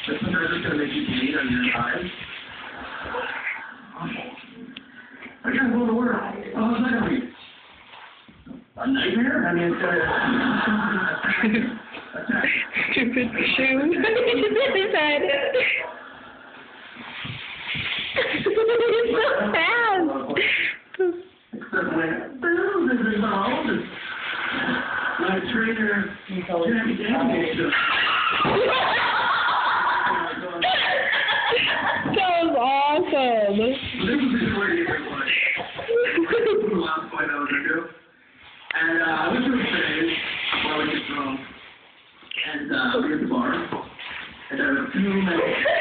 This one is going to make you bleed on your eyes. I gotta go to work. Oh, how's that gonna be? A nightmare? I mean, it's Stupid shoe. It's so fast. except when this is all this. My trainer, Jackie Daniels. That was awesome. This is the great one. The last point I was going to do. And I went to a stage while I get drunk. And we were at the bar. And there were 2 men.